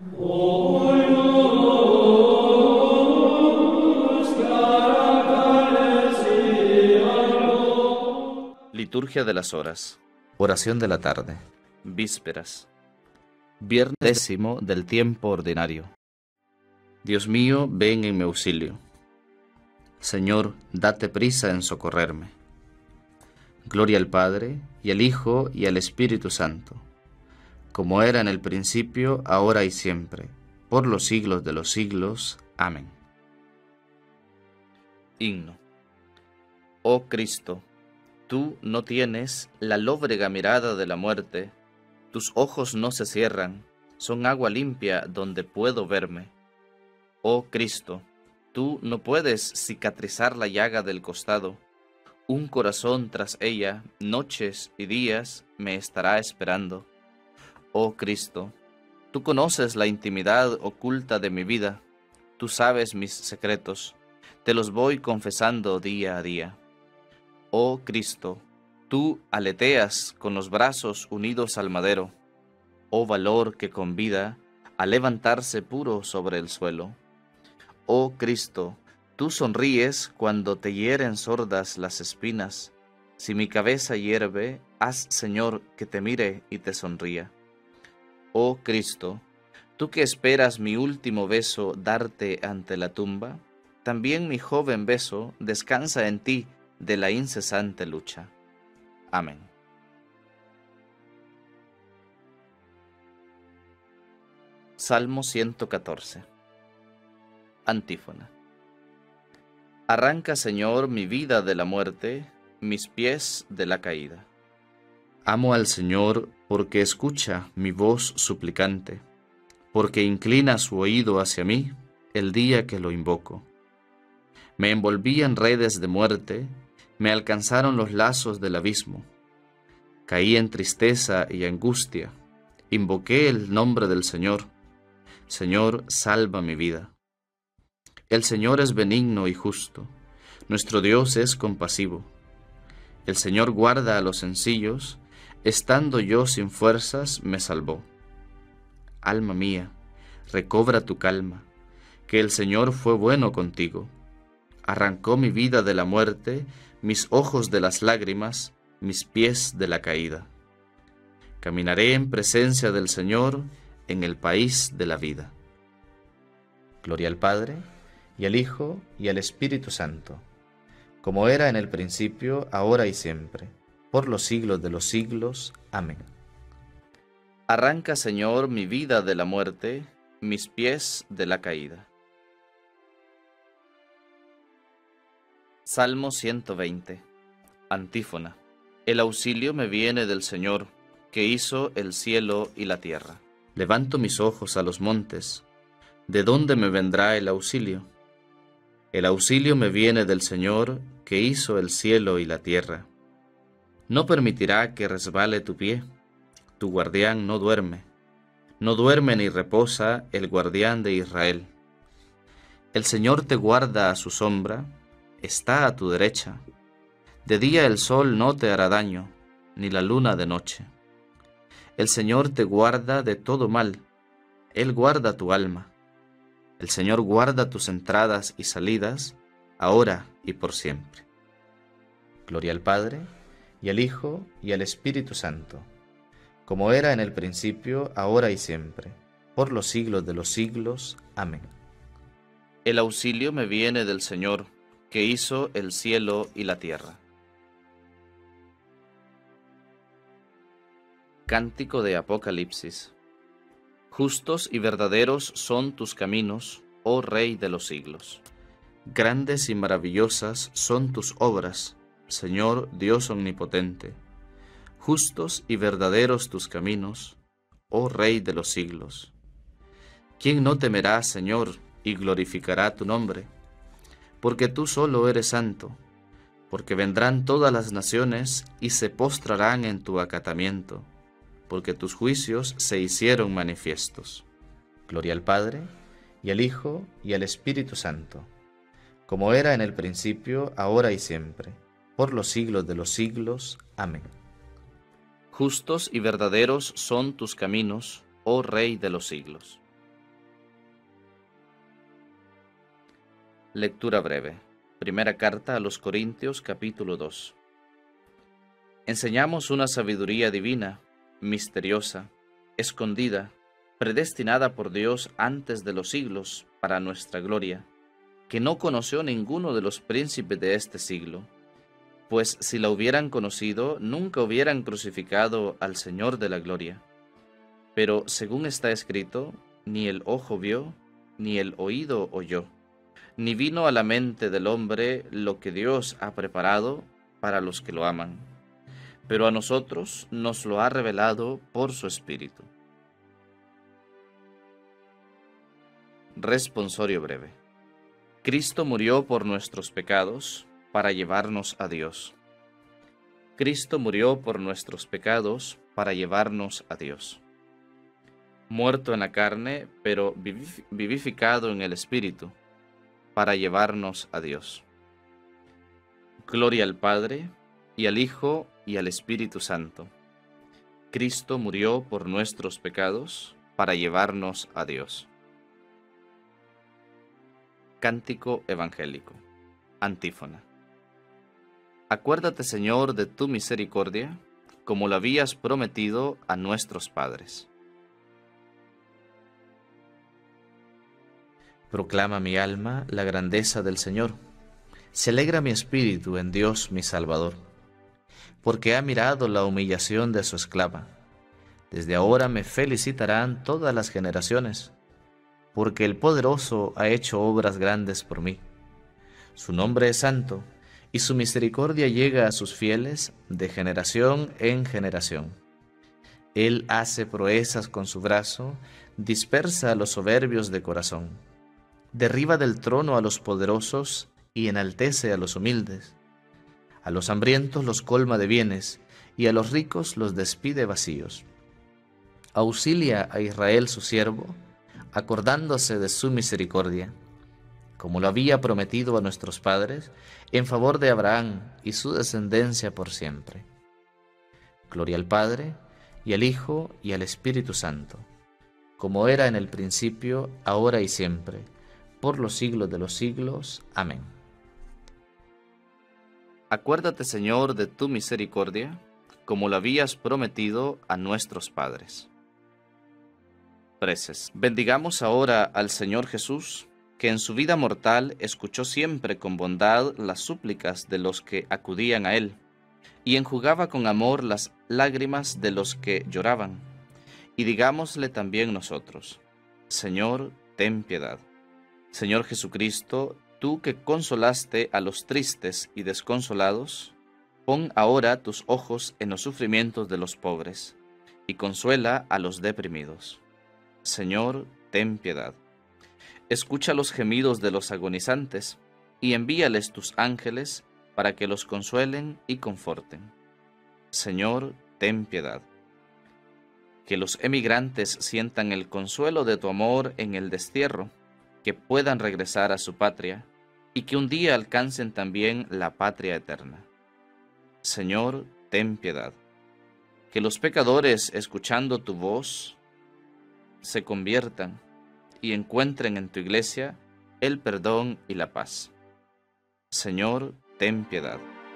Liturgia de las horas. Oración de la tarde. Vísperas. Viernes 10 del tiempo ordinario. Dios mío, ven en mi auxilio. Señor, date prisa en socorrerme. Gloria al Padre, y al Hijo, y al Espíritu Santo, como era en el principio, ahora y siempre, por los siglos de los siglos. Amén. Himno. Oh Cristo, tú no tienes la lóbrega mirada de la muerte, tus ojos no se cierran, son agua limpia donde puedo verme. Oh Cristo, tú no puedes cicatrizar la llaga del costado, un corazón tras ella, noches y días, me estará esperando. Oh Cristo, tú conoces la intimidad oculta de mi vida, tú sabes mis secretos, te los voy confesando día a día. Oh Cristo, tú aleteas con los brazos unidos al madero, oh valor que convida a levantarse puro sobre el suelo. Oh Cristo, tú sonríes cuando te hieren sordas las espinas. Si mi cabeza hierve, haz, Señor, que te mire y te sonría. Oh Cristo, tú que esperas mi último beso darte ante la tumba, también mi joven beso descansa en ti de la incesante lucha. Amén. Salmo 114. Antífona. Arranca, Señor, mi vida de la muerte, mis pies de la caída. Amo al Señor porque escucha mi voz suplicante, porque inclina su oído hacia mí el día que lo invoco. Me envolví en redes de muerte, me alcanzaron los lazos del abismo. Caí en tristeza y angustia, invoqué el nombre del Señor. Señor, salva mi vida. El Señor es benigno y justo, nuestro Dios es compasivo. El Señor guarda a los sencillos, estando yo sin fuerzas me salvó. Alma mía, recobra tu calma, que el Señor fue bueno contigo. Arrancó mi vida de la muerte, mis ojos de las lágrimas, mis pies de la caída. Caminaré en presencia del Señor en el país de la vida. Gloria al Padre, y al Hijo, y al Espíritu Santo, como era en el principio, ahora y siempre, por los siglos de los siglos. Amén. Arranca, Señor, mi vida de la muerte, mis pies de la caída. Salmo 120. Antífona. El auxilio me viene del Señor, que hizo el cielo y la tierra. Levanto mis ojos a los montes. ¿De dónde me vendrá el auxilio? El auxilio me viene del Señor, que hizo el cielo y la tierra. No permitirá que resbale tu pie. Tu guardián no duerme. No duerme ni reposa el guardián de Israel. El Señor te guarda a su sombra, está a tu derecha. De día el sol no te hará daño, ni la luna de noche. El Señor te guarda de todo mal, Él guarda tu alma. El Señor guarda tus entradas y salidas, ahora y por siempre. Gloria al Padre, y al Hijo, y al Espíritu Santo, como era en el principio, ahora y siempre, por los siglos de los siglos. Amén. El auxilio me viene del Señor, que hizo el cielo y la tierra. Cántico de Apocalipsis. Justos y verdaderos son tus caminos, oh Rey de los siglos. Grandes y maravillosas son tus obras, Señor Dios omnipotente. Justos y verdaderos tus caminos, oh Rey de los siglos. ¿Quién no temerá, Señor, y glorificará tu nombre? Porque tú solo eres santo, porque vendrán todas las naciones y se postrarán en tu acatamiento, porque tus juicios se hicieron manifiestos. Gloria al Padre, y al Hijo, y al Espíritu Santo, como era en el principio, ahora y siempre, por los siglos de los siglos. Amén. Justos y verdaderos son tus caminos, oh Rey de los siglos. Lectura breve. Primera carta a los Corintios, capítulo 2. Enseñamos una sabiduría divina, misteriosa, escondida, predestinada por Dios antes de los siglos para nuestra gloria, que no conoció ninguno de los príncipes de este siglo, pues si la hubieran conocido, nunca hubieran crucificado al Señor de la gloria. Pero según está escrito, ni el ojo vio, ni el oído oyó, ni vino a la mente del hombre lo que Dios ha preparado para los que lo aman. Pero a nosotros nos lo ha revelado por su Espíritu. Responsorio breve. Cristo murió por nuestros pecados para llevarnos a Dios. Cristo murió por nuestros pecados para llevarnos a Dios. Muerto en la carne, pero vivificado en el Espíritu, para llevarnos a Dios. Gloria al Padre, y al Hijo, y al Espíritu Santo. Cristo murió por nuestros pecados, para llevarnos a Dios. Cántico evangélico. Antífona. Acuérdate, Señor, de tu misericordia, como lo habías prometido a nuestros padres. Proclama mi alma la grandeza del Señor. Se alegra mi espíritu en Dios mi Salvador, porque ha mirado la humillación de su esclava. Desde ahora me felicitarán todas las generaciones, porque el Poderoso ha hecho obras grandes por mí. Su nombre es santo, y su misericordia llega a sus fieles de generación en generación. Él hace proezas con su brazo, dispersa a los soberbios de corazón. Derriba del trono a los poderosos y enaltece a los humildes. A los hambrientos los colma de bienes, y a los ricos los despide vacíos. Auxilia a Israel su siervo, acordándose de su misericordia, como lo había prometido a nuestros padres, en favor de Abraham y su descendencia por siempre. Gloria al Padre, y al Hijo, y al Espíritu Santo, como era en el principio, ahora y siempre, por los siglos de los siglos. Amén. Acuérdate, Señor, de tu misericordia, como lo habías prometido a nuestros padres. Preces. Bendigamos ahora al Señor Jesús, que en su vida mortal escuchó siempre con bondad las súplicas de los que acudían a Él, y enjugaba con amor las lágrimas de los que lloraban. Y digámosle también nosotros: Señor, ten piedad. Señor Jesucristo, tú que consolaste a los tristes y desconsolados, pon ahora tus ojos en los sufrimientos de los pobres, y consuela a los deprimidos. Señor, ten piedad. Escucha los gemidos de los agonizantes, y envíales tus ángeles para que los consuelen y conforten. Señor, ten piedad. Que los emigrantes sientan el consuelo de tu amor en el destierro, que puedan regresar a su patria, y que un día alcancen también la patria eterna. Señor, ten piedad. Que los pecadores, escuchando tu voz, se conviertan y encuentren en tu iglesia el perdón y la paz. Señor, ten piedad.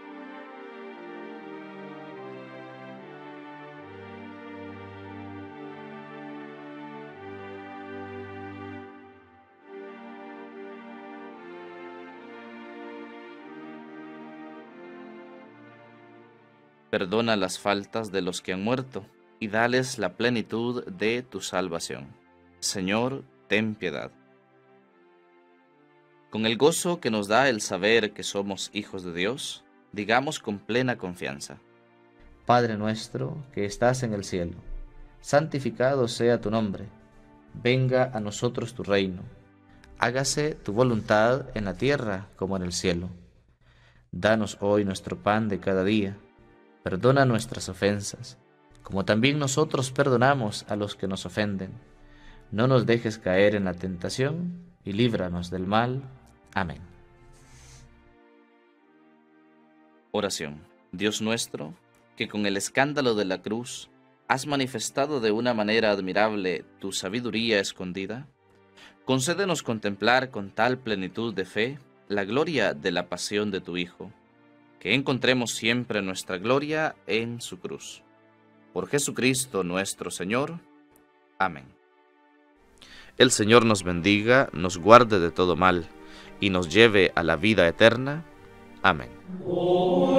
Perdona las faltas de los que han muerto, y dales la plenitud de tu salvación. Señor, ten piedad. Con el gozo que nos da el saber que somos hijos de Dios, digamos con plena confianza: Padre nuestro que estás en el cielo, santificado sea tu nombre. Venga a nosotros tu reino. Hágase tu voluntad en la tierra como en el cielo. Danos hoy nuestro pan de cada día. Perdona nuestras ofensas, como también nosotros perdonamos a los que nos ofenden. No nos dejes caer en la tentación, y líbranos del mal. Amén. Oración. Dios nuestro, que con el escándalo de la cruz has manifestado de una manera admirable tu sabiduría escondida, concédenos contemplar con tal plenitud de fe la gloria de la pasión de tu Hijo, que encontremos siempre nuestra gloria en su cruz. Por Jesucristo nuestro Señor. Amén. El Señor nos bendiga, nos guarde de todo mal, y nos lleve a la vida eterna. Amén.